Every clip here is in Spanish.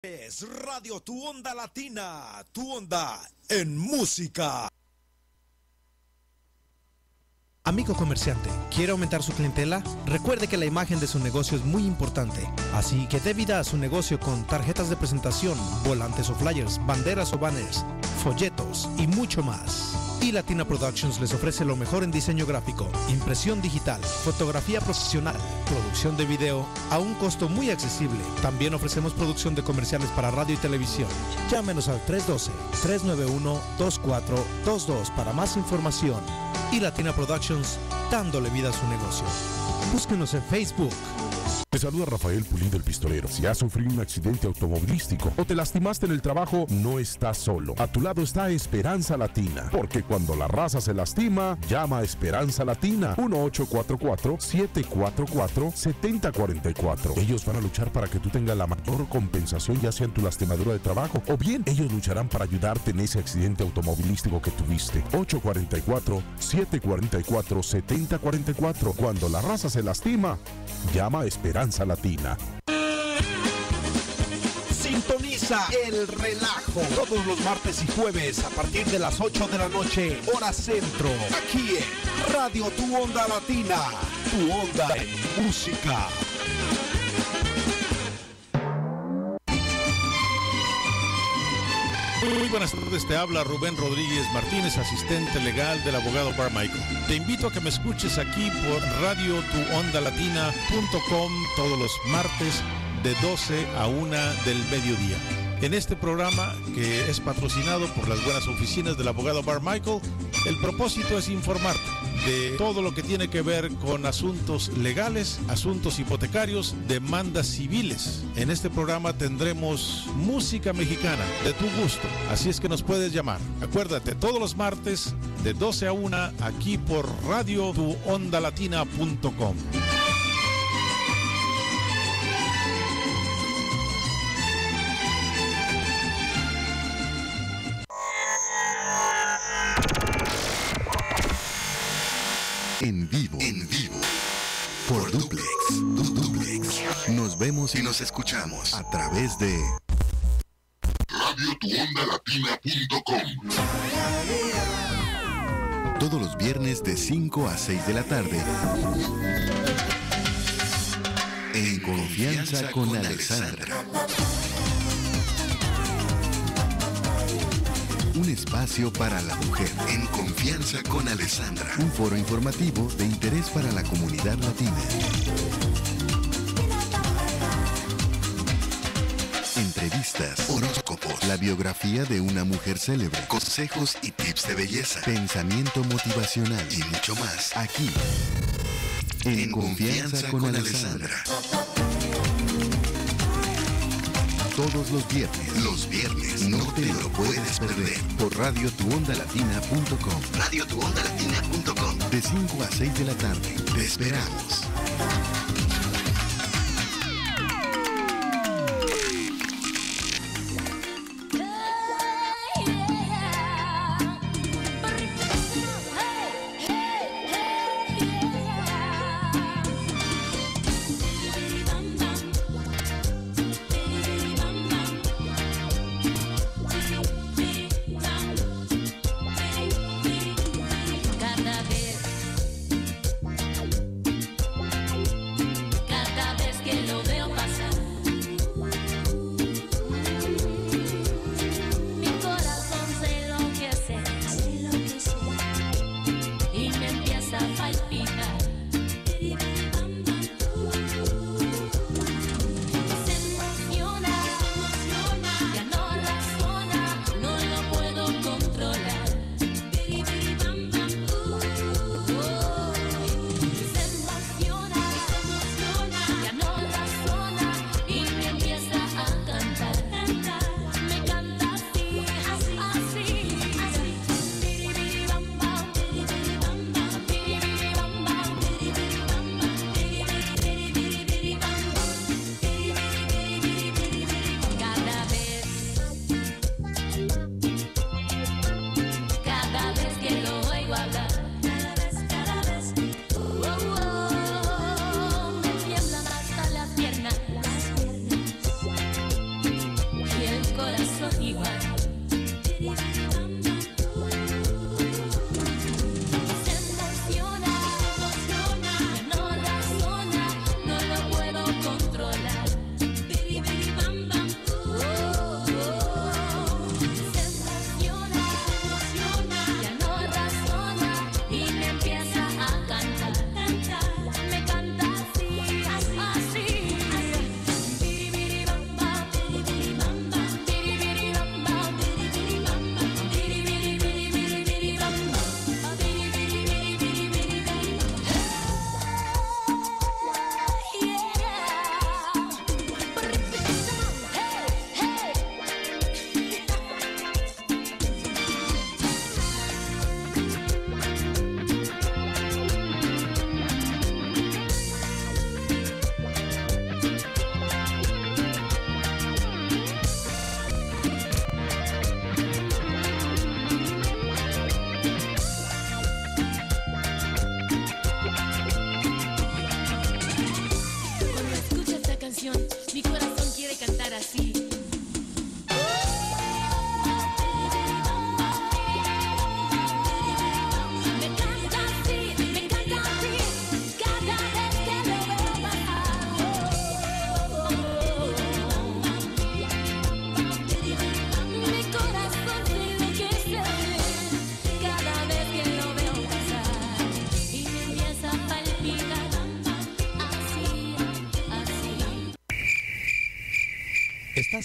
Es Radio Tu Onda Latina, tu onda en música. Amigo comerciante, ¿quiere aumentar su clientela? Recuerde que la imagen de su negocio es muy importante, así que dé vida a su negocio con tarjetas de presentación, volantes o flyers, banderas o banners, folletos y mucho más. Y Latina Productions les ofrece lo mejor en diseño gráfico, impresión digital, fotografía profesional, producción de video a un costo muy accesible. También ofrecemos producción de comerciales para radio y televisión. Llámenos al 312-391-2422 para más información. Y Latina Productions, dándole vida a su negocio. Búsquenos en Facebook. Te saluda Rafael Pulido, el pistolero. Si has sufrido un accidente automovilístico o te lastimaste en el trabajo, no estás solo. A tu lado está Esperanza Latina, porque cuando la raza se lastima, llama a Esperanza Latina. 1-844-744-7044. Ellos van a luchar para que tú tengas la mayor compensación, ya sea en tu lastimadura de trabajo, o bien ellos lucharán para ayudarte en ese accidente automovilístico que tuviste. 844-744-7044. Cuando la raza se lastima, llama a Esperanza Latina. Sintoniza El Relajo todos los martes y jueves a partir de las 8 de la noche, hora centro, aquí en Radio Tu Onda Latina, tu onda en música. Muy buenas tardes, te habla Rubén Rodríguez Martínez, asistente legal del abogado Carmichael. Te invito a que me escuches aquí por radiotuondalatina.com todos los martes de 12 a 1 del mediodía. En este programa, que es patrocinado por las buenas oficinas del abogado Carmichael, el propósito es informarte de todo lo que tiene que ver con asuntos legales, asuntos hipotecarios, demandas civiles. En este programa tendremos música mexicana de tu gusto, así es que nos puedes llamar. Acuérdate, todos los martes de 12 a 1 aquí por radiotuondalatina.com. En vivo, por Duplex. Nos vemos y nos escuchamos a través de radiotuondalatina.com. Todos los viernes de 5 a 6 de la tarde. En Confianza con Alexandra. Un espacio para la mujer. En Confianza con Alessandra. Un foro informativo de interés para la comunidad latina. Entrevistas, horóscopos, la biografía de una mujer célebre, consejos y tips de belleza, pensamiento motivacional y mucho más. Aquí, en Confianza con Alessandra. Todos los viernes no te lo puedes perder por radiotuondalatina.com. radiotuondalatina.com. De 5 a 6 de la tarde. Te esperamos.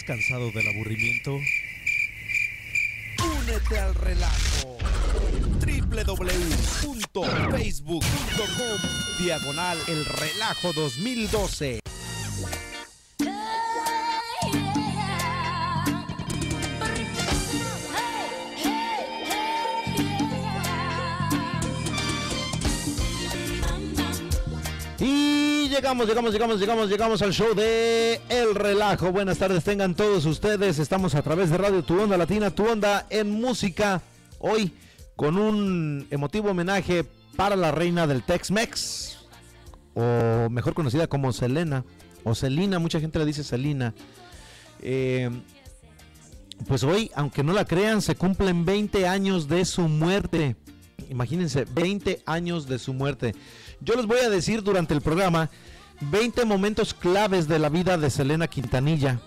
cansado del aburrimiento? Únete al relajo. www.facebook.com/El Relajo 2012. Y llegamos al show de El Relajo. Buenas tardes tengan todos ustedes. Estamos a través de Radio Tu Onda Latina, Tu Onda en Música. Hoy con un emotivo homenaje para la reina del Tex-Mex, o mejor conocida como Selena, o Selena, mucha gente le dice Selena. Pues hoy, aunque no la crean, se cumplen 20 años de su muerte. Imagínense, 20 años de su muerte. Yo les voy a decir durante el programa 20 momentos claves de la vida de Selena Quintanilla.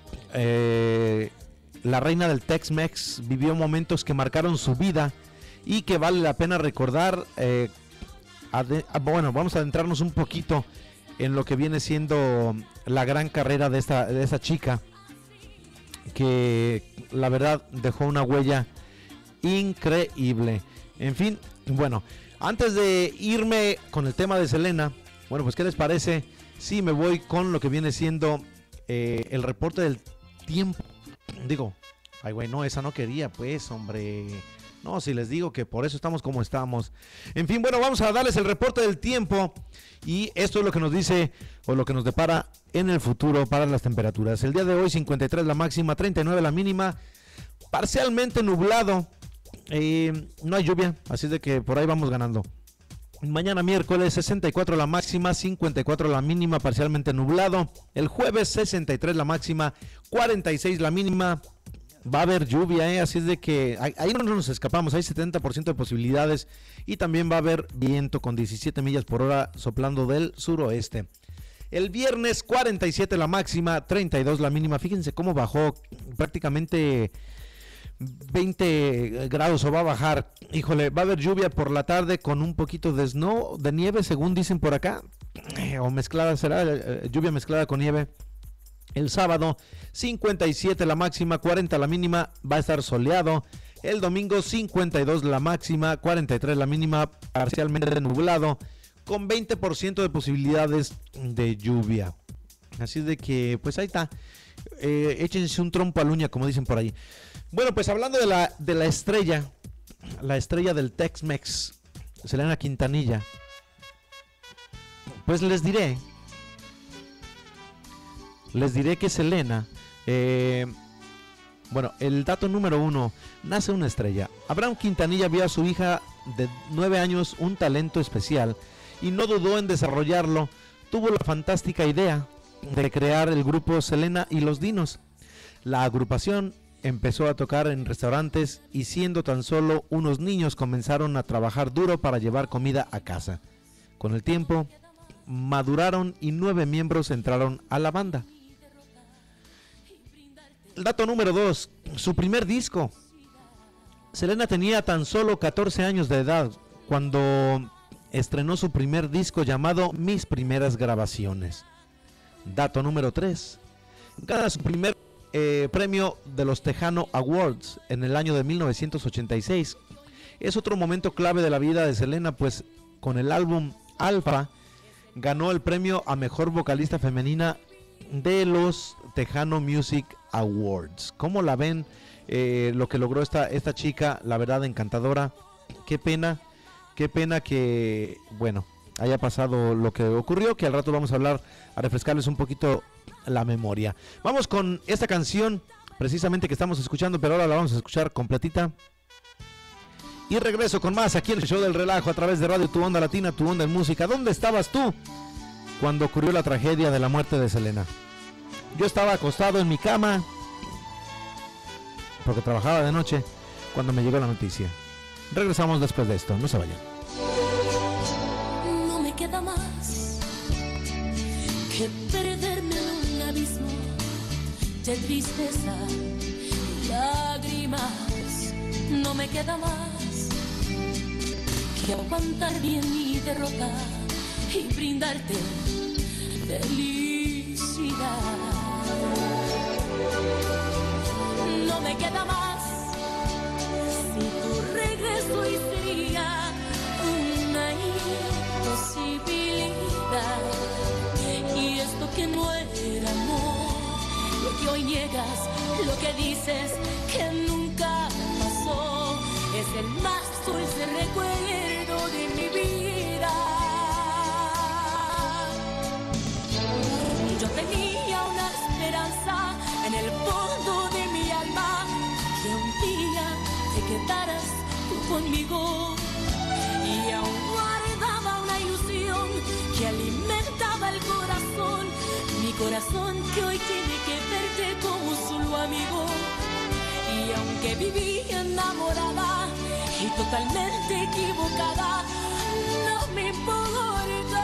La reina del Tex-Mex vivió momentos que marcaron su vida y que vale la pena recordar. Bueno, vamos a adentrarnos un poquito en lo que viene siendo la gran carrera de esta chica, que la verdad dejó una huella increíble. En fin, bueno, antes de irme con el tema de Selena, bueno, pues ¿qué les parece si me voy con lo que viene siendo el reporte del tiempo? Digo, ay güey, no, esa no quería, pues, hombre. No, si les digo que por eso estamos como estamos. En fin, bueno, vamos a darles el reporte del tiempo. Y esto es lo que nos dice, o lo que nos depara en el futuro para las temperaturas. El día de hoy, 53 la máxima, 39 la mínima. Parcialmente nublado. No hay lluvia, así de que por ahí vamos ganando. Mañana miércoles 64 la máxima, 54 la mínima, parcialmente nublado. El jueves 63 la máxima, 46 la mínima. Va a haber lluvia, así es de que ahí no nos escapamos, hay 70% de posibilidades. Y también va a haber viento con 17 millas por hora soplando del suroeste. El viernes 47 la máxima, 32 la mínima. Fíjense cómo bajó prácticamente 20 grados o va a bajar. Híjole, va a haber lluvia por la tarde con un poquito de nieve, según dicen por acá, o mezclada, será lluvia mezclada con nieve. El sábado 57 la máxima, 40 la mínima, va a estar soleado. El domingo 52 la máxima, 43 la mínima, parcialmente nublado, con 20% de posibilidades de lluvia. Así de que pues ahí está, échense un trompo a la uña, como dicen por ahí. Bueno, pues hablando de la estrella, la estrella del Tex-Mex, Selena Quintanilla, pues les diré que Selena, bueno, el dato número 1, nace una estrella. Abraham Quintanilla vio a su hija de 9 años un talento especial y no dudó en desarrollarlo. Tuvo la fantástica idea de crear el grupo Selena y los Dinos. La agrupación empezó a tocar en restaurantes y siendo tan solo unos niños comenzaron a trabajar duro para llevar comida a casa. Con el tiempo maduraron y 9 miembros entraron a la banda. El dato número 2, su primer disco. Selena tenía tan solo 14 años de edad cuando estrenó su primer disco llamado Mis Primeras Grabaciones. Dato número 3, gana su primer premio de los Tejano Awards en el año de 1986. Es otro momento clave de la vida de Selena, pues con el álbum Alfa ganó el premio a mejor vocalista femenina de los Tejano Music Awards. ¿Cómo la ven? Lo que logró esta chica, la verdad, encantadora. Qué pena que, bueno, haya pasado lo que ocurrió, que al rato vamos a refrescarles un poquito la memoria. Vamos con esta canción precisamente que estamos escuchando, pero ahora la vamos a escuchar completita. Y regreso con más aquí en el show del relajo a través de Radio Tu Onda Latina, Tu Onda en Música. ¿Dónde estabas tú cuando ocurrió la tragedia de la muerte de Selena? Yo estaba acostado en mi cama porque trabajaba de noche cuando me llegó la noticia. Regresamos después de esto, no se vayan. No me queda más que perderme en un abismo de tristeza y lágrimas. No me queda más que aguantar bien mi derrota y brindarte felicidad. no me queda más. Si tu regreso y sería una imposibilidad. Y esto que no era amor, lo que hoy niegas, lo que dices que nunca pasó, es el más dulce recuerdo de mi vida. Yo tenía una esperanza en el fondo de mi alma, que un día te quedaras tú conmigo, y aún guardaba una ilusión que alimentaba el corazón, mi corazón que hoy tiene que verte como solo amigo. Y aunque viví enamorada y totalmente equivocada, no me importa,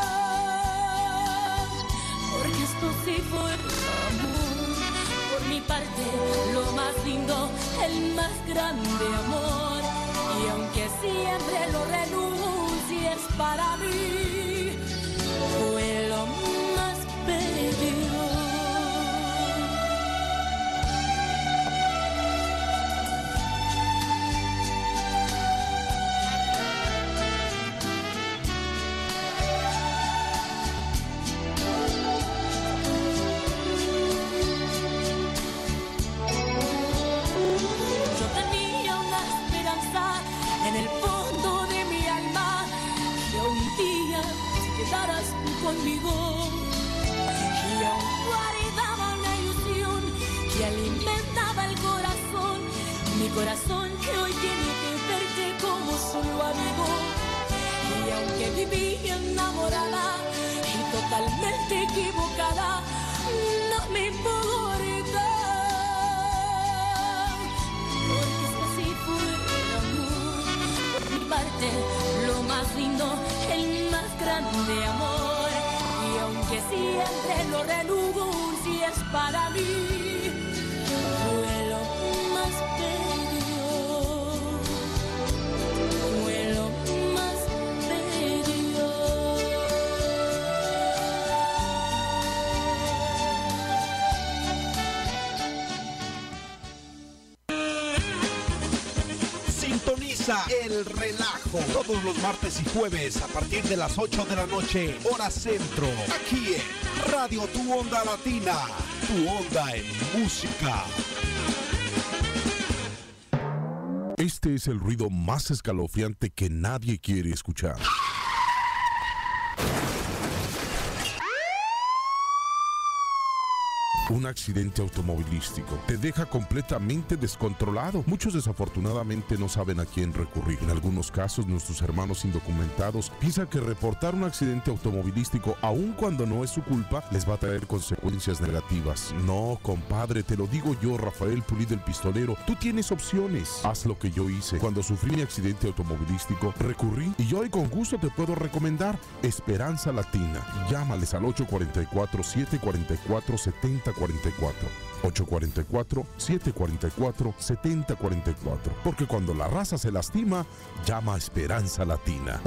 porque esto sí fue amor. Por mi parte, lo más lindo, el más grande amor. Y aunque siempre lo renuncies para mí, fue lo más bello. En el fondo de mi alma, que un día te quedaras tú conmigo, y aún guardaba una ilusión que alimentaba el corazón, mi corazón que hoy tiene que verte como solo amigo. Y aunque viví enamorada y totalmente equivocada, no me importa, porque esto sí fue parte, lo más lindo, el más grande amor. Y aunque siempre lo renuncies para mí, fue lo más bello, fue lo más bello. Sintoniza El Relajo todos los martes y jueves a partir de las 8 de la noche, hora centro, aquí en Radio Tu Onda Latina, tu onda en música. Este es el ruido más escalofriante que nadie quiere escuchar. Un accidente automovilístico te deja completamente descontrolado. Muchos desafortunadamente no saben a quién recurrir. En algunos casos, nuestros hermanos indocumentados piensan que reportar un accidente automovilístico, aun cuando no es su culpa, les va a traer consecuencias negativas. No, compadre, te lo digo yo, Rafael Pulido el Pistolero. Tú tienes opciones. Haz lo que yo hice. Cuando sufrí mi accidente automovilístico, recurrí y yo hoy con gusto te puedo recomendar Esperanza Latina. Llámales al 844-744-7044. 844-744-7044. Porque cuando la raza se lastima, llama a Esperanza Latina.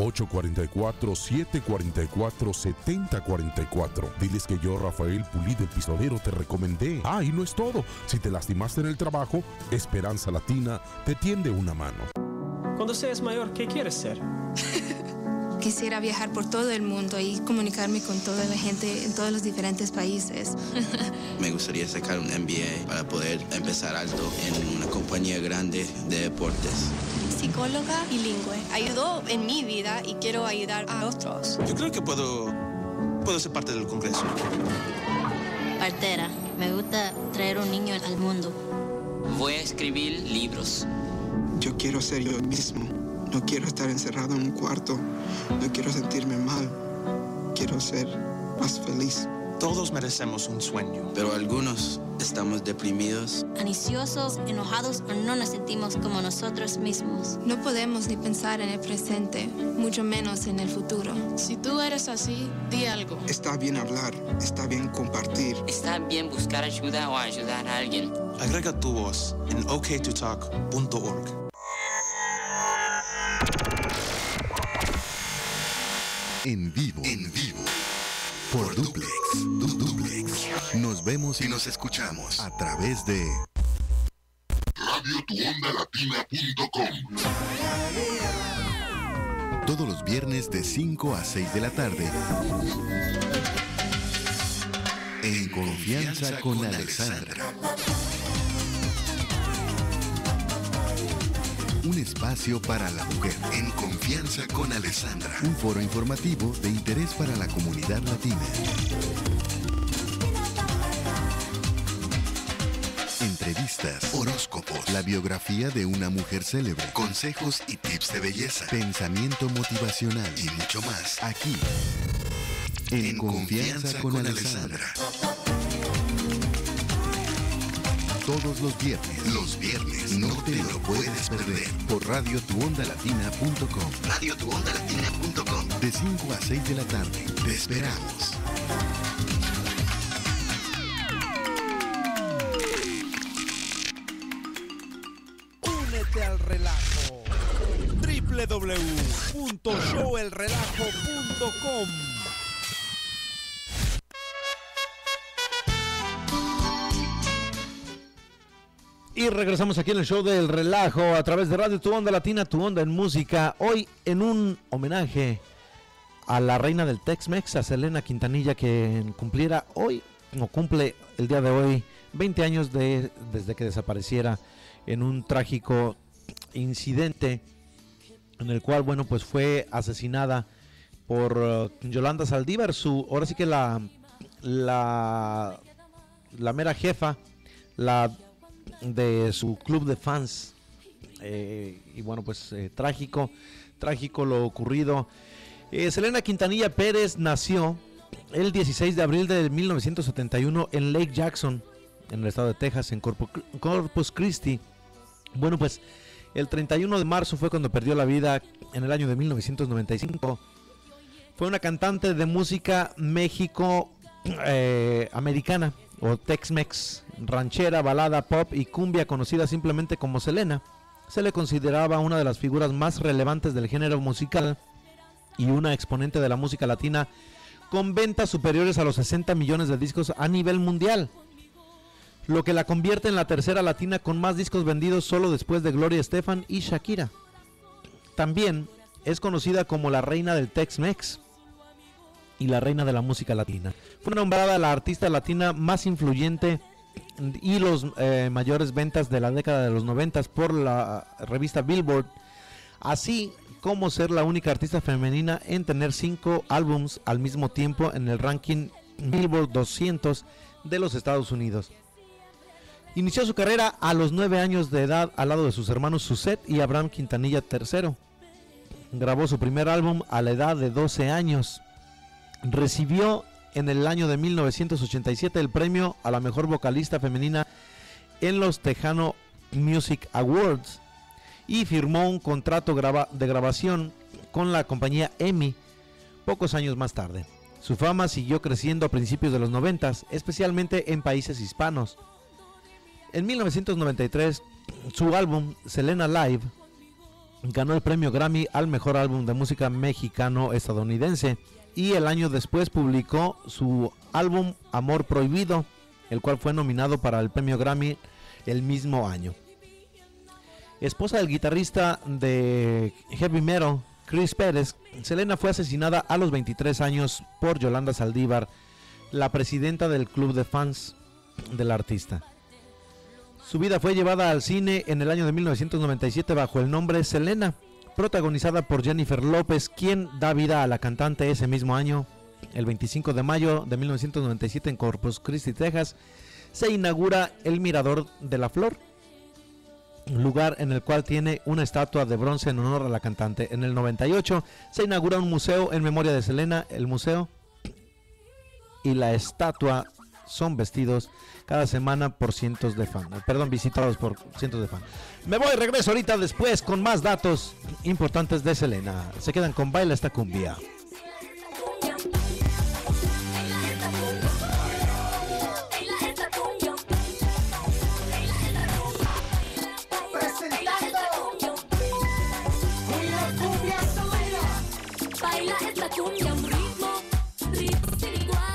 844-744-7044. Diles que yo, Rafael Pulido el Pistolero, te recomendé. Ah, y no es todo. Si te lastimaste en el trabajo, Esperanza Latina te tiende una mano. Cuando seas mayor, ¿qué quieres ser? Quisiera viajar por todo el mundo y comunicarme con toda la gente en todos los diferentes países. Me gustaría sacar un MBA para poder empezar alto en una compañía grande de deportes. Psicóloga bilingüe. Ayudó en mi vida y quiero ayudar a otros. Yo creo que puedo ser parte del Congreso. Partera. Me gusta traer un niño al mundo. Voy a escribir libros. Yo quiero ser yo mismo. No quiero estar encerrado en un cuarto. No quiero sentirme mal. Quiero ser más feliz. Todos merecemos un sueño. Pero algunos estamos deprimidos, ansiosos, enojados o no nos sentimos como nosotros mismos. No podemos ni pensar en el presente, mucho menos en el futuro. Si tú eres así, di algo. Está bien hablar, está bien compartir. Está bien buscar ayuda o ayudar a alguien. Agrega tu voz en oktotalk.org. En vivo. por Duplex. Nos vemos y nos escuchamos a través de radiotuondalatina.com. Todos los viernes de 5 a 6 de la tarde. En Confianza con Alexandra. Un espacio para la mujer. En Confianza con Alexandra. Un foro informativo de interés para la comunidad latina. Entrevistas, horóscopos, la biografía de una mujer célebre, consejos y tips de belleza, pensamiento motivacional y mucho más. Aquí, en Confianza con Alexandra. Todos los viernes, no te lo puedes perder. Por radiotuondalatina.com. Radiotuondalatina.com. De 5 a 6 de la tarde. Te esperamos. Únete al relajo. www.showelrelajo.com. Y regresamos aquí en el show del relajo a través de Radio Tu Onda Latina, Tu Onda en Música. Hoy en un homenaje a la reina del Tex-Mex, a Selena Quintanilla, que cumple el día de hoy 20 años desde que desapareciera en un trágico incidente en el cual, bueno, pues fue asesinada por Yolanda Saldívar, ahora sí que la mera jefa, de su club de fans. Y bueno, pues trágico lo ocurrido. Selena Quintanilla Pérez nació el 16 de abril de 1971 en Lake Jackson, en el estado de Texas, en Corpus Christi. Bueno, pues el 31 de marzo fue cuando perdió la vida en el año de 1995. Fue una cantante de música México americana, o Tex-Mex, ranchera, balada, pop y cumbia, conocida simplemente como Selena. Se le consideraba una de las figuras más relevantes del género musical y una exponente de la música latina, con ventas superiores a los 60 millones de discos a nivel mundial, lo que la convierte en la tercera latina con más discos vendidos, solo después de Gloria Estefan y Shakira. También es conocida como la reina del Tex-Mex y la reina de la música latina. Fue nombrada la artista latina más influyente y los mayores ventas de la década de los 90 por la revista Billboard, así como ser la única artista femenina en tener 5 álbums al mismo tiempo en el ranking Billboard 200 de los Estados Unidos. Inició su carrera a los 9 años de edad al lado de sus hermanos Suzette y Abraham Quintanilla III. Grabó su primer álbum a la edad de 12 años. Recibió en el año de 1987 el premio a la mejor vocalista femenina en los Tejano Music Awards y firmó un contrato de grabación con la compañía EMI pocos años más tarde. Su fama siguió creciendo a principios de los 90, especialmente en países hispanos. En 1993, su álbum Selena Live ganó el premio Grammy al mejor álbum de música mexicano-estadounidense. Y el año después publicó su álbum Amor Prohibido, el cual fue nominado para el premio Grammy el mismo año. Esposa del guitarrista de heavy metal Chris Pérez, Selena fue asesinada a los 23 años por Yolanda Saldívar, la presidenta del club de fans del artista. Su vida fue llevada al cine en el año de 1997 bajo el nombre Selena, protagonizada por Jennifer López, quien da vida a la cantante ese mismo año. El 25 de mayo de 1997 en Corpus Christi, Texas, se inaugura el Mirador de la Flor, lugar en el cual tiene una estatua de bronce en honor a la cantante. En el 98 se inaugura un museo en memoria de Selena. El museo y la estatua son vestidos cada semana por cientos de fans, visitados por cientos de fans. Me voy, regreso ahorita después con más datos importantes de Selena. Se quedan con Baila esta cumbia. Baila esta cumbia, un ritmo sin igual.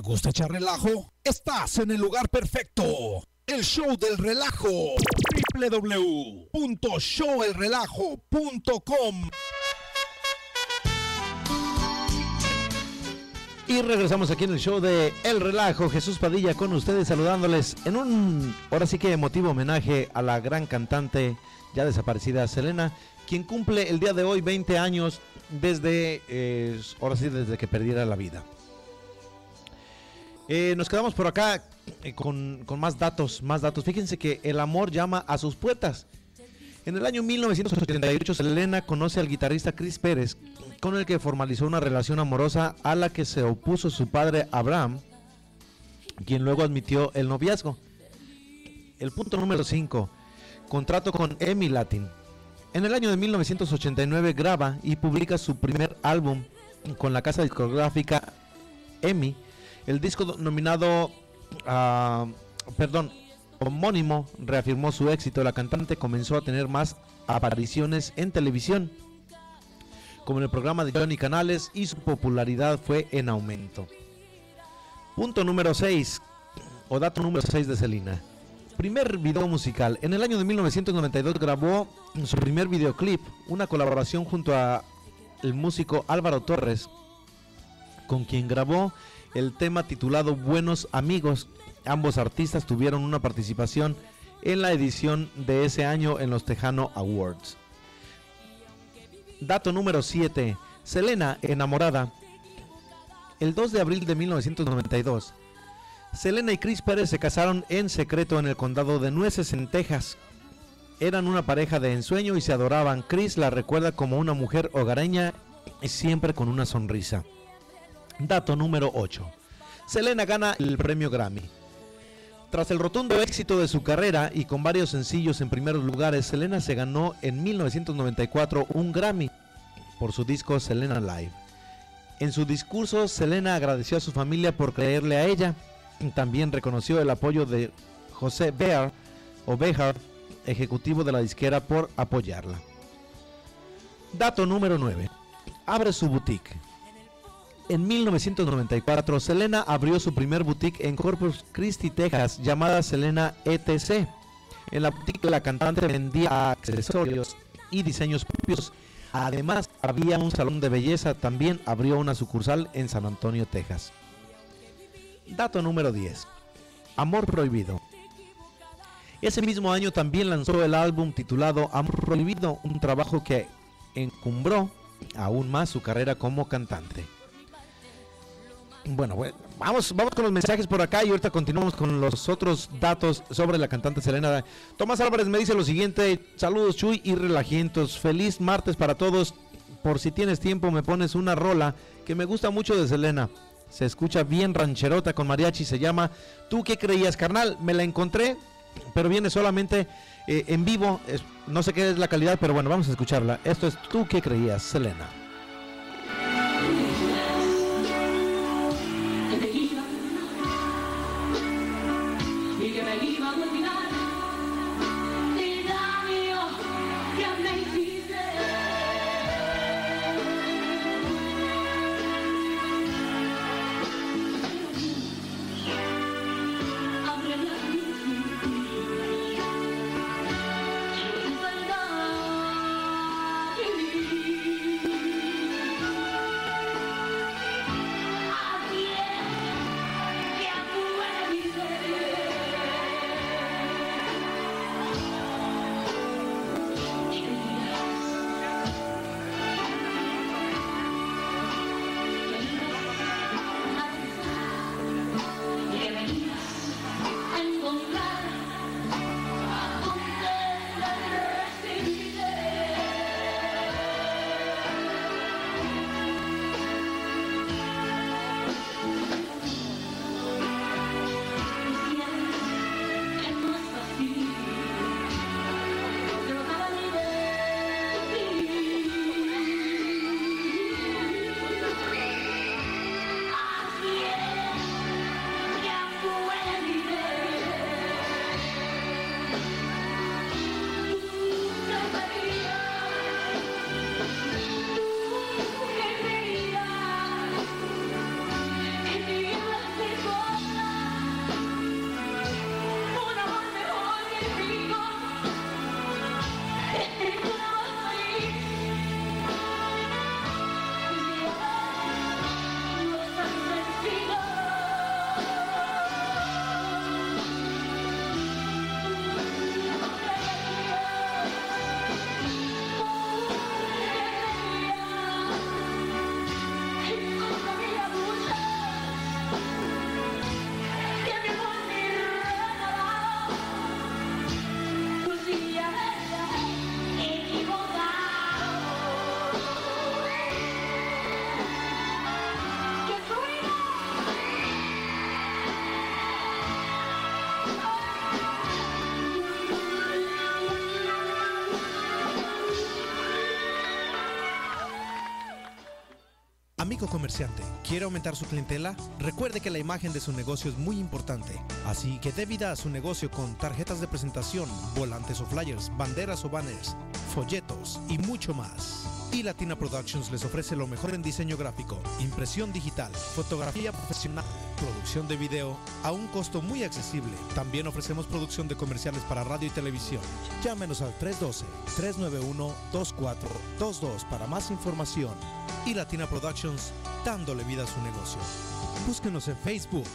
gusta echar relajo? Estás en el lugar perfecto. El Show del Relajo. www.showelrelajo.com. Y regresamos aquí en el show de El Relajo. Jesús Padilla con ustedes, saludándoles en un, ahora sí que emotivo homenaje a la gran cantante ya desaparecida Selena, quien cumple el día de hoy 20 años desde, ahora sí, desde que perdiera la vida. Nos quedamos por acá con más datos. Fíjense que el amor llama a sus puertas. En el año 1988, Selena conoce al guitarrista Chris Pérez, con el que formalizó una relación amorosa a la que se opuso su padre Abraham, quien luego admitió el noviazgo. El punto número 5, contrato con EMI Latin. En el año de 1989 graba y publica su primer álbum con la casa discográfica EMI. El disco nominado, homónimo, reafirmó su éxito. La cantante comenzó a tener más apariciones en televisión, como en el programa de Johnny Canales, y su popularidad fue en aumento. Punto número 6, o dato número 6 de Selena. Primer video musical. En el año de 1992 grabó su primer videoclip, una colaboración junto a el músico Álvaro Torres, con quien grabó el tema titulado Buenos Amigos. Ambos artistas tuvieron una participación en la edición de ese año en los Tejano Awards. Dato número 7. Selena, enamorada. El 2 de abril de 1992, Selena y Chris Pérez se casaron en secreto en el condado de Nueces, en Texas. Eran una pareja de ensueño y se adoraban. Chris la recuerda como una mujer hogareña y siempre con una sonrisa. Dato número 8. Selena gana el premio Grammy. Tras el rotundo éxito de su carrera y con varios sencillos en primeros lugares, Selena se ganó en 1994 un Grammy por su disco Selena Live. En su discurso, Selena agradeció a su familia por creerle a ella. También reconoció el apoyo de José Behar, ejecutivo de la disquera, por apoyarla. Dato número 9. Abre su boutique. En 1994, Selena abrió su primer boutique en Corpus Christi, Texas, llamada Selena ETC. En la boutique la cantante vendía accesorios y diseños propios. Además, había un salón de belleza. También abrió una sucursal en San Antonio, Texas. Dato número 10. Amor Prohibido. Ese mismo año también lanzó el álbum titulado Amor Prohibido, un trabajo que encumbró aún más su carrera como cantante. Bueno, vamos con los mensajes por acá y ahorita continuamos con los otros datos sobre la cantante Selena. Tomás Álvarez me dice lo siguiente: saludos Chuy y relajientos, feliz martes para todos. Por si tienes tiempo me pones una rola que me gusta mucho de Selena. Se escucha bien rancherota con mariachi, se llama ¿Tú qué creías, carnal? Me la encontré, pero viene solamente en vivo, no sé qué es la calidad, pero bueno, vamos a escucharla. Esto es ¿Tú qué creías, Selena? Amigo comerciante, ¿quiere aumentar su clientela? Recuerde que la imagen de su negocio es muy importante, así que dé vida a su negocio con tarjetas de presentación, volantes o flyers, banderas o banners, folletos y mucho más. Y Latina Productions les ofrece lo mejor en diseño gráfico, impresión digital, fotografía profesional, producción de video a un costo muy accesible. También ofrecemos producción de comerciales para radio y televisión. Llámenos al 312-391-2422 para más información. Y Latina Productions, dándole vida a su negocio. Búsquenos en Facebook.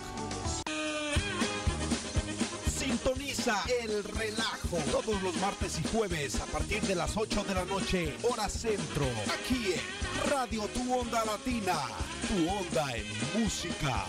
Sintoniza El Relajo todos los martes y jueves a partir de las 8 de la noche, hora centro, aquí en Radio Tu Onda Latina, tu onda en música.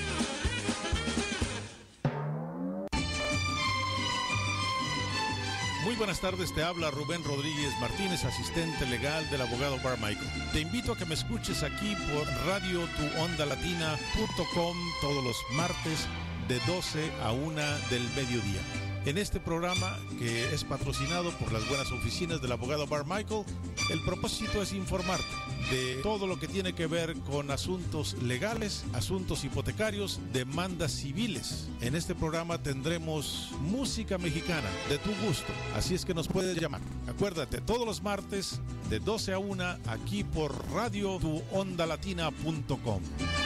Muy buenas tardes, te habla Rubén Rodríguez Martínez, asistente legal del abogado Bar Michael. Te invito a que me escuches aquí por radiotuondalatina.com todos los martes de 12 a 1 del mediodía. En este programa, que es patrocinado por las buenas oficinas del abogado Bar Michael, el propósito es informarte de todo lo que tiene que ver con asuntos legales, asuntos hipotecarios, demandas civiles. En este programa tendremos música mexicana de tu gusto, así es que nos puedes llamar. Acuérdate, todos los martes de 12 a 1 aquí por radiotuondalatina.com.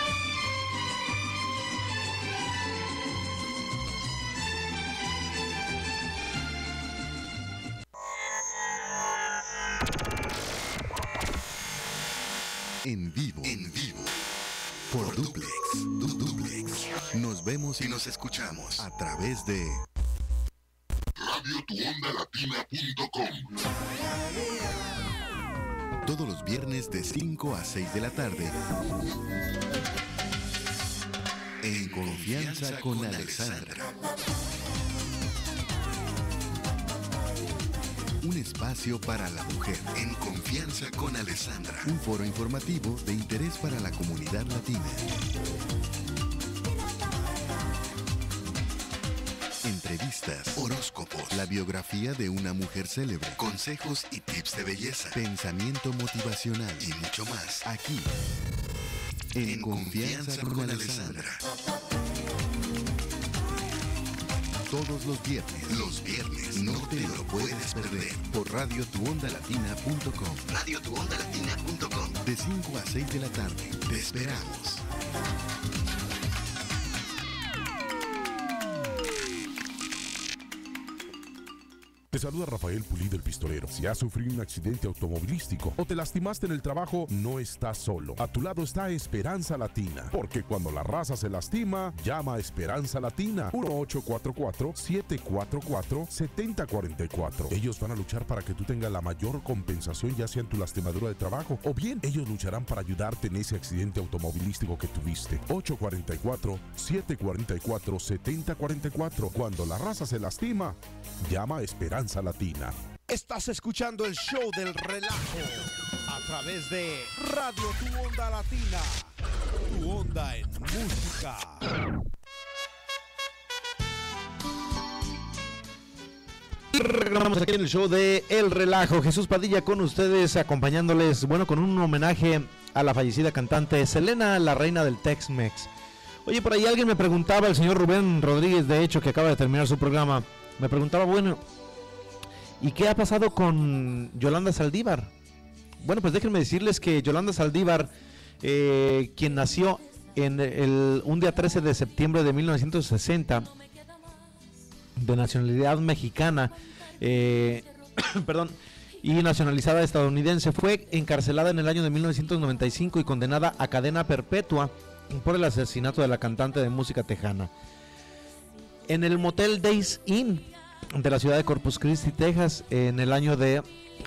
En vivo, por Duplex. Nos vemos y nos escuchamos a través de radiotuondalatina.com. Todos los viernes de 5 a 6 de la tarde. En Confianza con Alexandra. Un espacio para la mujer en Confianza con Alessandra. Un foro informativo de interés para la comunidad latina. Entrevistas, horóscopos, la biografía de una mujer célebre, consejos y tips de belleza, pensamiento motivacional y mucho más. Aquí, en Confianza con Alessandra. Todos los viernes no te lo puedes perder por radiotuondalatina.com. radiotuondalatina.com. De 5 a 6 de la tarde. Te esperamos. Te saluda Rafael Pulido, el pistolero. Si has sufrido un accidente automovilístico o te lastimaste en el trabajo, no estás solo. A tu lado está Esperanza Latina, porque cuando la raza se lastima, llama a Esperanza Latina 1844-744-7044. Ellos van a luchar para que tú tengas la mayor compensación, ya sea en tu lastimadura de trabajo, o bien ellos lucharán para ayudarte en ese accidente automovilístico que tuviste. 844-744-7044. Cuando la raza se lastima, llama a Esperanza Latina. Estás escuchando el show del relajo a través de Radio Tu Onda Latina, tu onda en música. Regresamos aquí en el show de El Relajo. Jesús Padilla con ustedes, acompañándoles, bueno, con un homenaje a la fallecida cantante Selena, la reina del Tex-Mex. Oye, por ahí alguien me preguntaba, el señor Rubén Rodríguez, de hecho, que acaba de terminar su programa, me preguntaba, bueno, ¿y qué ha pasado con Yolanda Saldívar? Bueno, pues déjenme decirles que Yolanda Saldívar, quien nació en un día 13 de septiembre de 1960, de nacionalidad mexicana, perdón, y nacionalizada estadounidense, fue encarcelada en el año de 1995 y condenada a cadena perpetua por el asesinato de la cantante de música tejana. En el motel Days Inn de la ciudad de Corpus Christi, Texas, en el año el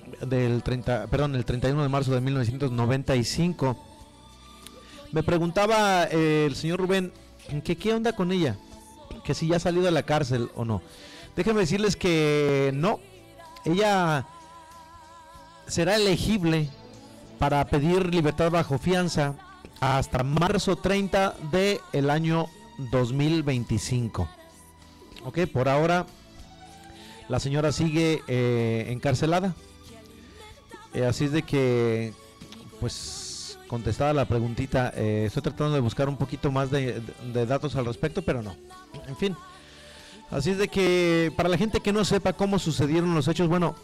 31 de marzo de 1995. Me preguntaba el señor Rubén que qué onda con ella, que si ya ha salido de la cárcel o no. Déjenme decirles que no, ella será elegible para pedir libertad bajo fianza hasta marzo 30 del año 2025. Ok, por ahora la señora sigue encarcelada. Así es de que, pues, contestada la preguntita. Estoy tratando de buscar un poquito más de datos al respecto, pero no. En fin. Así es de que para la gente que no sepa cómo sucedieron los hechos, bueno,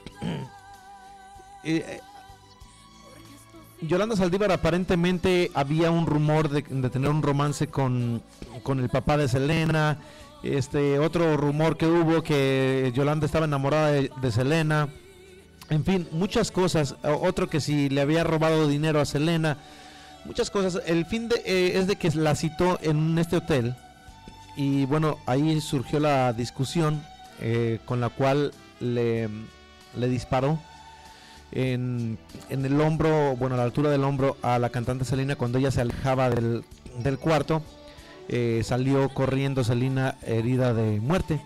Yolanda Saldívar aparentemente había un rumor de tener un romance con el papá de Selena. Otro rumor que hubo que Yolanda estaba enamorada de Selena. En fin, muchas cosas. Otro que si le había robado dinero a Selena. Muchas cosas. El fin es de que la citó en este hotel. Y bueno, ahí surgió la discusión con la cual le disparó en el hombro, bueno, a la altura del hombro a la cantante Selena cuando ella se alejaba del cuarto. Salió corriendo Selena herida de muerte.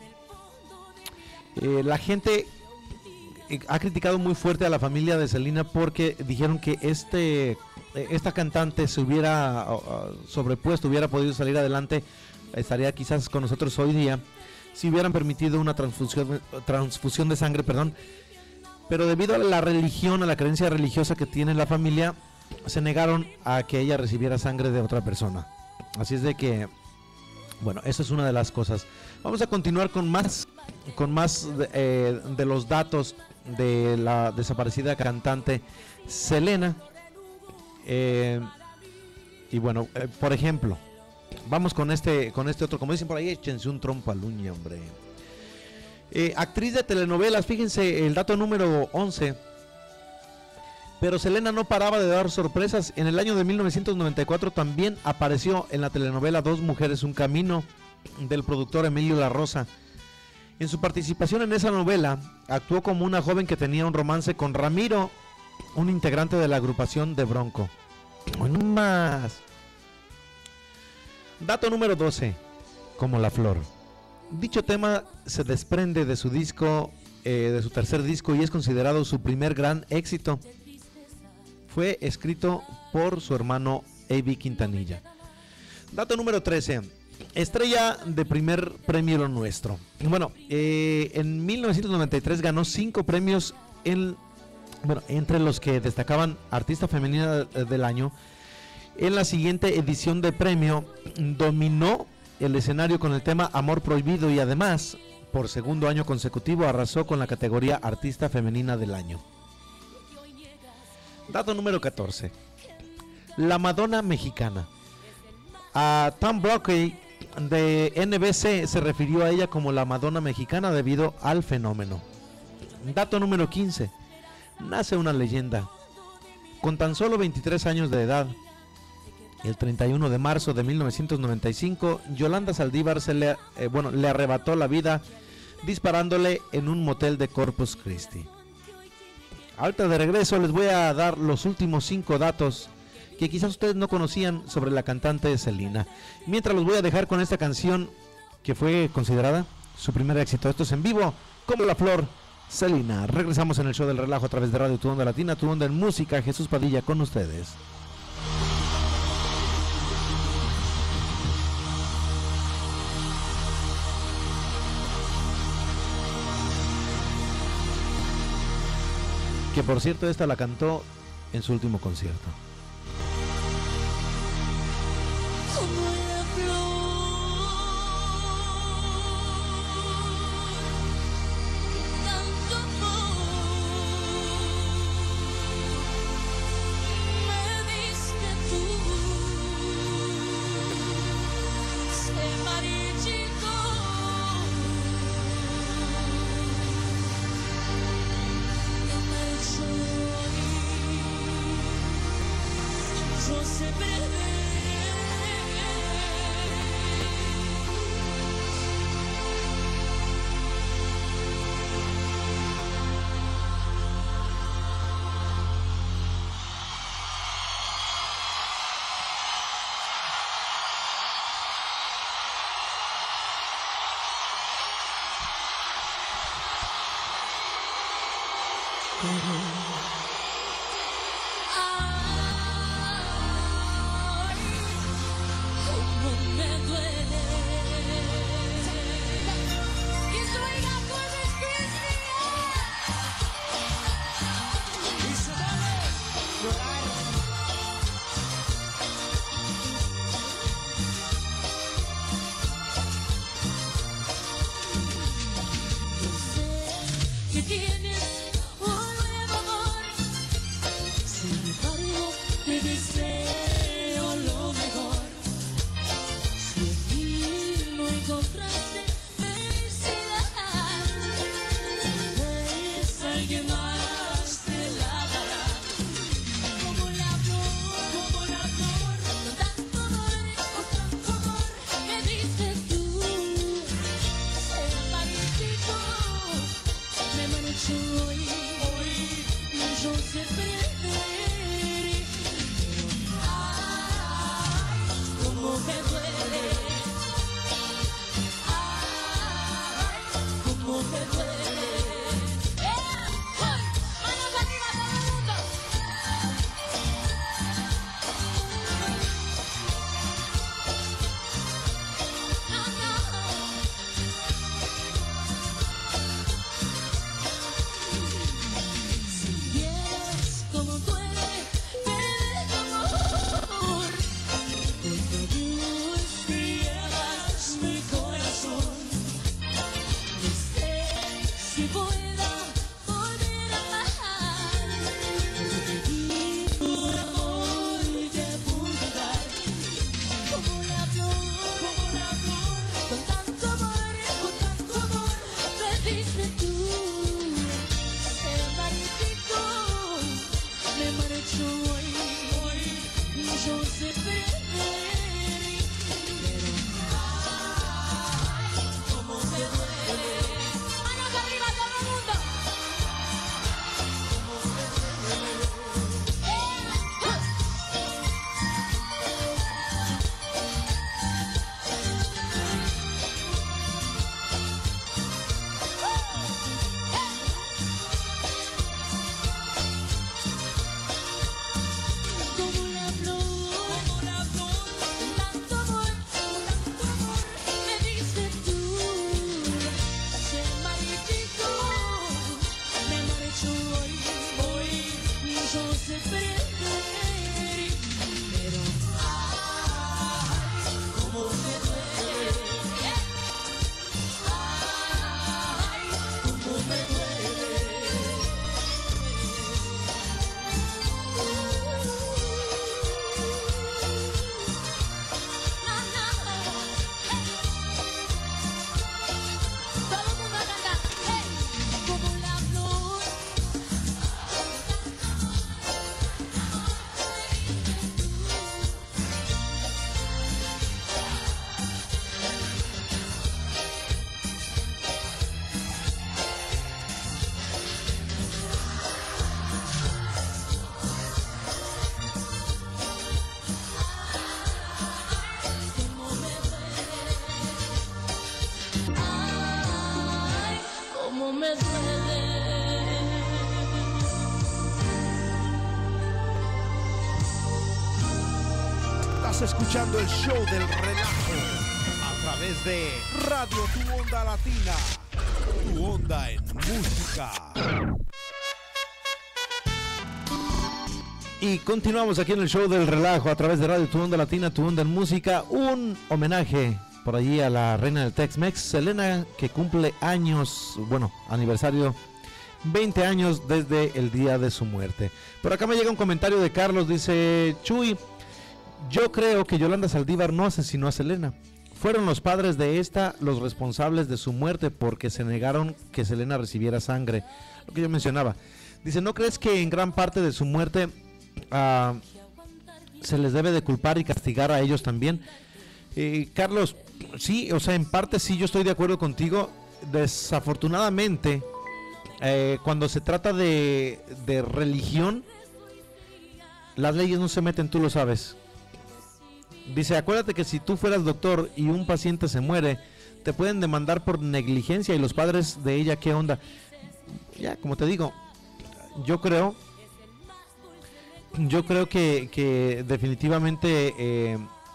La gente ha criticado muy fuerte a la familia de Selena porque dijeron que esta cantante se hubiera sobrepuesto, hubiera podido salir adelante, estaría quizás con nosotros hoy día si hubieran permitido una transfusión de sangre, pero debido a la religión, a la creencia religiosa que tiene la familia, se negaron a que ella recibiera sangre de otra persona. Así es de que, bueno, eso es una de las cosas. Vamos a continuar con más de los datos de la desaparecida cantante Selena. Y bueno, por ejemplo, vamos con este otro, como dicen por ahí, échense un trompo al uña, hombre. Actriz de telenovelas, fíjense el dato número 11. Pero Selena no paraba de dar sorpresas. En el año de 1994 también apareció en la telenovela Dos Mujeres, un Camino, del productor Emilio La Rosa. En su participación en esa novela, actuó como una joven que tenía un romance con Ramiro, un integrante de la agrupación de Bronco. Bueno, más. Dato número 12, Como la Flor. Dicho tema se desprende de su disco, de su tercer disco, y es considerado su primer gran éxito. Fue escrito por su hermano A.B. Quintanilla. Dato número 13. Estrella de primer premio Lo Nuestro. Bueno, en 1993 ganó 5 premios entre los que destacaban Artista Femenina del Año. En la siguiente edición de premio dominó el escenario con el tema Amor Prohibido y además, por segundo año consecutivo, arrasó con la categoría Artista Femenina del Año. Dato número 14. La Madonna mexicana. A Tom Brockie de NBC se refirió a ella como la Madonna mexicana debido al fenómeno. Dato número 15. Nace una leyenda. Con tan solo 23 años de edad, el 31 de marzo de 1995, Yolanda Saldívar le arrebató la vida disparándole en un motel de Corpus Christi. Ahorita de regreso les voy a dar los últimos 5 datos que quizás ustedes no conocían sobre la cantante Selena. Mientras los voy a dejar con esta canción que fue considerada su primer éxito. Esto es en vivo, Como la Flor, Selena. Regresamos en el show del relajo a través de Radio Tu Onda Latina, Tu Onda en Música. Jesús Padilla con ustedes. Que por cierto esta la cantó en su último concierto. yo sé perder. Ay, cómo me duele. Ay, cómo me duele. Manos arriba todo el mundo. Escuchando el show del relajo a través de Radio Tu Onda Latina, tu onda en música. Y continuamos aquí en el show del relajo a través de Radio Tu Onda Latina, tu onda en música. Un homenaje por allí a la reina del Tex-Mex, Selena, que cumple años, bueno, aniversario, 20 años desde el día de su muerte. Por acá me llega un comentario de Carlos, dice: Chuy, yo creo que Yolanda Saldívar no asesinó a Selena. Fueron los padres de esta los responsables de su muerte porque se negaron que Selena recibiera sangre. Lo que yo mencionaba. Dice, ¿no crees que en gran parte de su muerte se les debe de culpar y castigar a ellos también? Carlos, sí, o sea, en parte sí, yo estoy de acuerdo contigo. Desafortunadamente, cuando se trata de religión, las leyes no se meten, tú lo sabes. Dice, acuérdate que si tú fueras doctor y un paciente se muere, te pueden demandar por negligencia, y los padres de ella, ¿qué onda? Ya, como te digo, yo creo que definitivamente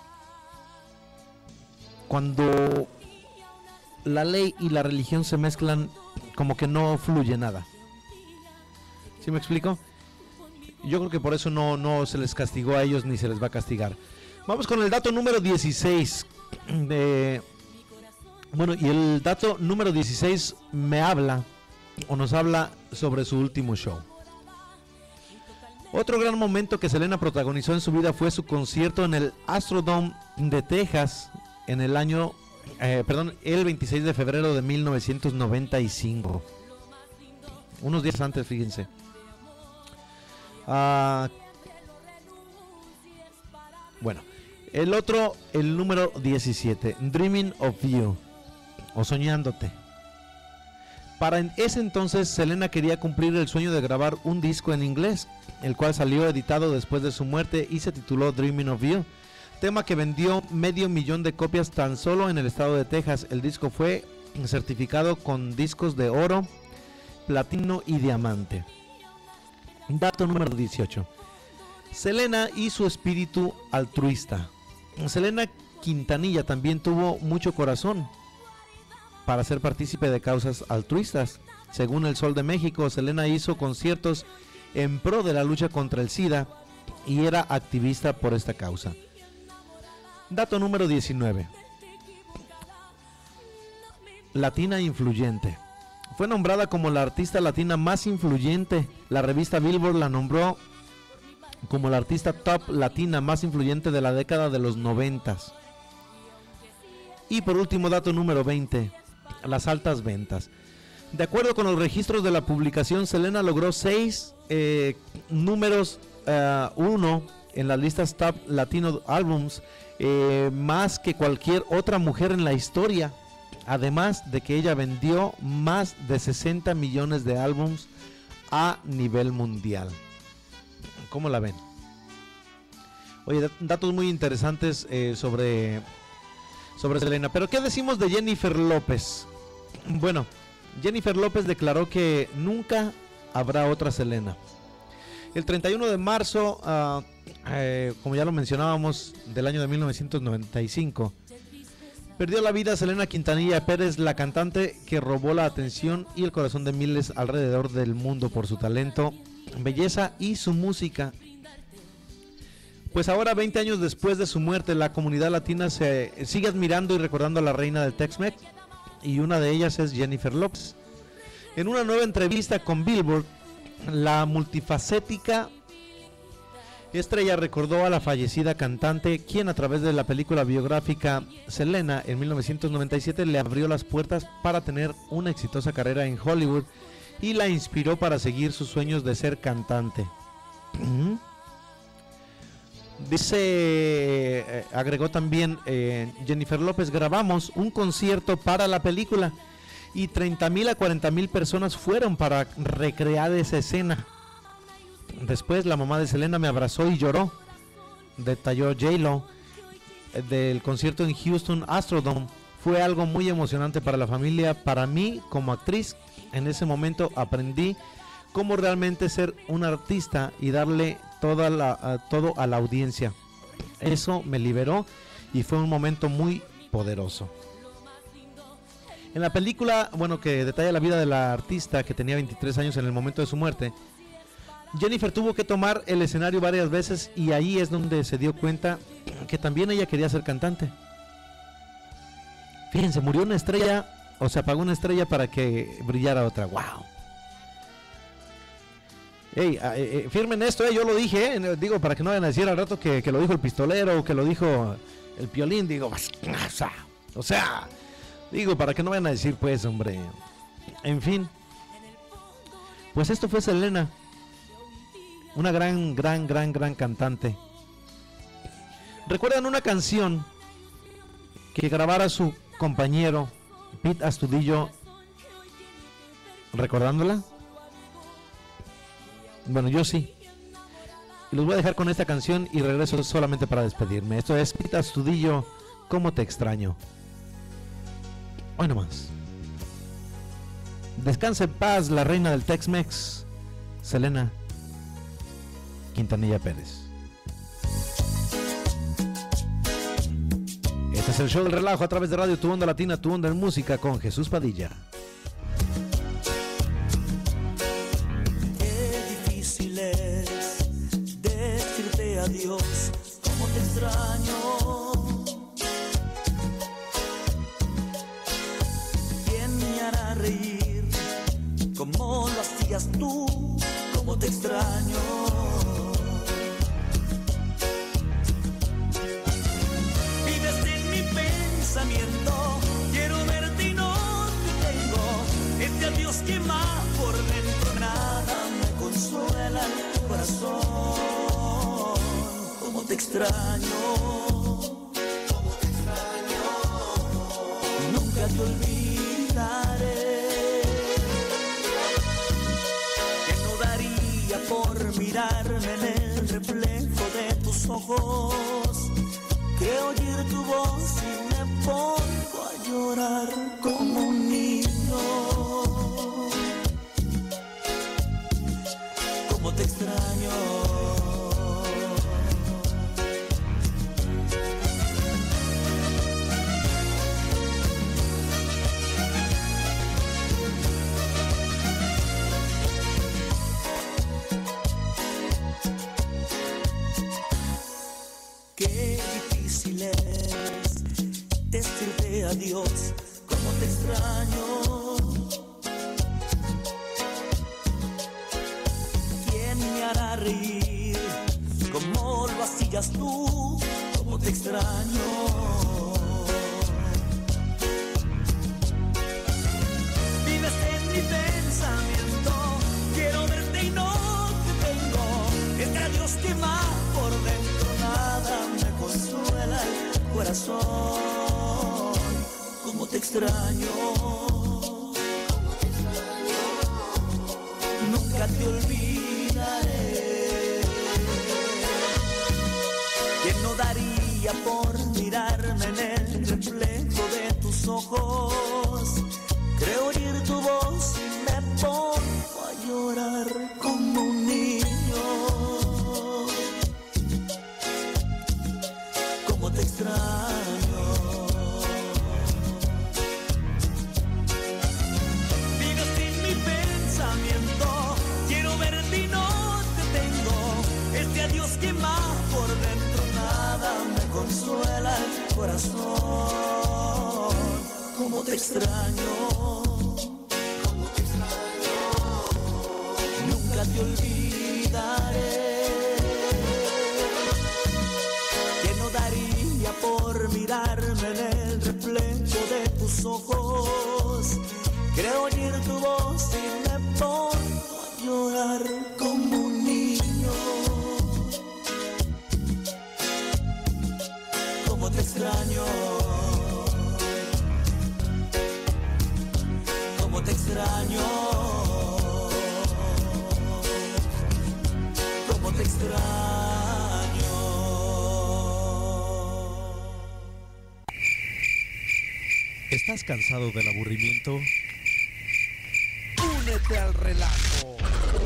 cuando la ley y la religión se mezclan, como que no fluye nada. ¿Sí me explico? Yo creo que por eso no se les castigó a ellos ni se les va a castigar. Vamos con el dato número 16. Bueno, y el dato número 16 nos habla sobre su último show. Otro gran momento que Selena protagonizó en su vida fue su concierto en el Astrodome de Texas en el el 26 de febrero de 1995. Unos días antes, fíjense. Bueno, el número 17, Dreaming of You, o Soñándote. Para ese entonces, Selena quería cumplir el sueño de grabar un disco en inglés, el cual salió editado después de su muerte y se tituló Dreaming of You, tema que vendió 500,000 de copias tan solo en el estado de Texas. El disco fue certificado con discos de oro, platino y diamante. Dato número 18. Selena y su espíritu altruista. Selena Quintanilla también tuvo mucho corazón para ser partícipe de causas altruistas. Según El Sol de México, Selena hizo conciertos en pro de la lucha contra el SIDA y era activista por esta causa. Dato número 19. Latina influyente. Fue nombrada como la artista latina más influyente. La revista Billboard la nombró como la artista top latina más influyente de la década de los 90s. Y por último, dato número 20, las altas ventas. De acuerdo con los registros de la publicación, Selena logró 6 números 1 en las listas Top Latino Albums, más que cualquier otra mujer en la historia. Además de que ella vendió más de 60 millones de álbums a nivel mundial. ¿Cómo la ven? Oye, datos muy interesantes sobre Selena. Pero ¿qué decimos de Jennifer López? Bueno, Jennifer López declaró que nunca habrá otra Selena. El 31 de marzo, como ya lo mencionábamos, del año de 1995, perdió la vida Selena Quintanilla Pérez, la cantante que robó la atención y el corazón de miles alrededor del mundo por su talento, belleza y su música. Pues ahora, 20 años después de su muerte, la comunidad latina se sigue admirando y recordando a la reina del Tex-Mex, y una de ellas es Jennifer López. En una nueva entrevista con Billboard, la multifacética estrella recordó a la fallecida cantante, quien a través de la película biográfica Selena en 1997 le abrió las puertas para tener una exitosa carrera en Hollywood y la inspiró para seguir sus sueños de ser cantante. Dice, agregó también Jennifer López: grabamos un concierto para la película y 30,000 a 40,000 personas fueron para recrear esa escena. Después la mamá de Selena me abrazó y lloró, detalló J-Lo. Del concierto en Houston Astrodome fue algo muy emocionante para la familia. Para mí como actriz, en ese momento aprendí cómo realmente ser un artista y darle todo a la audiencia. Eso me liberó y fue un momento muy poderoso. En la película, bueno, que detalla la vida de la artista, que tenía 23 años en el momento de su muerte, Jennifer tuvo que tomar el escenario varias veces y ahí es donde se dio cuenta que también ella quería ser cantante. Fíjense, murió una estrella, o se apagó una estrella para que brillara otra. ¡Wow! Hey, firmen esto, yo lo dije, digo, para que no vayan a decir al rato que lo dijo el pistolero o que lo dijo el Piolín, digo, o sea, digo, para que no vayan a decir, pues, hombre. En fin, pues esto fue Selena, una gran cantante. ¿Recuerdan una canción que grabara su compañero Pete Astudillo recordándola? Bueno, yo sí. Y los voy a dejar con esta canción y regreso solamente para despedirme. Esto es Pete Astudillo, ¿Cómo te extraño? Hoy nomás. Descanse en paz la reina del Tex-Mex, Selena Quintanilla Pérez. Este es el show del relajo a través de Radio Tu Onda Latina, Tu Onda en Música, con Jesús Padilla. Dios, cómo te extraño. ¿Quién me hará reír como lo hacías tú? Cómo te extraño. Vives en mi pensamiento, quiero verte y no te tengo. Este adiós quema por dentro, nada me consuela el corazón. Te extraño, nunca te olvidaré. mirarme en el reflejo de tus ojos. Creo oír tu voz y me pongo a llorar como un niño. Como te extraño. Qué difícil es decirte adiós, como te extraño. ¿Quién me hará reír como lo hacías tú, como te extraño? Vives en mi pensamiento, quiero verte y no te tengo. Este adiós que más por dentro nada me consuela el corazón, como te extraño. Nunca te olvidaré. Que no daría por mirarme en el reflejo de tus ojos. Creo oír tu voz y me pongo a llorar como un niño. Como te extraño. Vives en mi pensamiento, quiero verte y no te tengo. Este adiós que más por dentro nada me consuela el corazón. Como te extraño. Como te extraño. Nunca te olvidaré. Por mirarme en el reflejo de tus ojos. Creo oír tu voz y me pongo a llorar como un niño. Como te extraño. Como te extraño. Como te extraño. ¿Estás cansado del aburrimiento? Únete al relajo.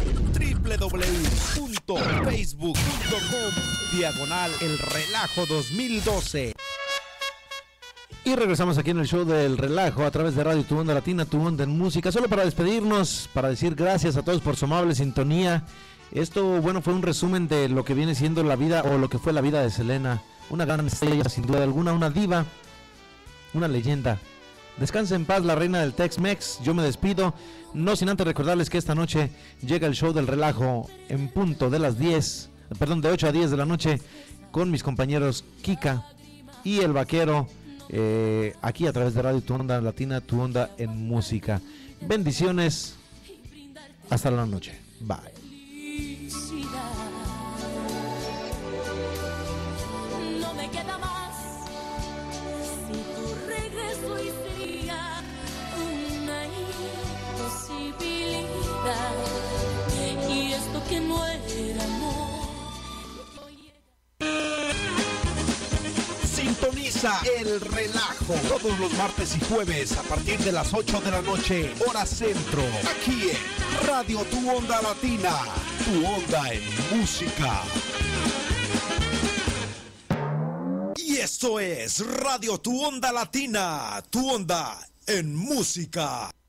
www.facebook.com/El Relajo 2012. Y regresamos aquí en el show del relajo a través de Radio Tu Onda Latina, Tu Onda en Música. Solo para despedirnos, para decir gracias a todos por su amable sintonía. Esto, bueno, fue un resumen de lo que viene siendo la vida, o lo que fue la vida de Selena. Una gran estrella, sin duda alguna, una diva, una leyenda. Descansa en paz la reina del Tex-Mex. Yo me despido, no sin antes recordarles que esta noche llega el show del relajo en punto de las 8 a 10 de la noche, con mis compañeros Kika y el Vaquero, aquí a través de Radio Tu Onda Latina, Tu Onda en Música. Bendiciones, hasta la noche, bye. No me queda más si tu regreso y sería una imposibilidad. Y esto que no era amor. Sintoniza El Relajo todos los martes y jueves a partir de las 8 de la noche, hora centro, aquí en Radio Tu Onda Latina, Tu Onda en Música. Y esto es Radio Tu Onda Latina, Tu Onda en Música.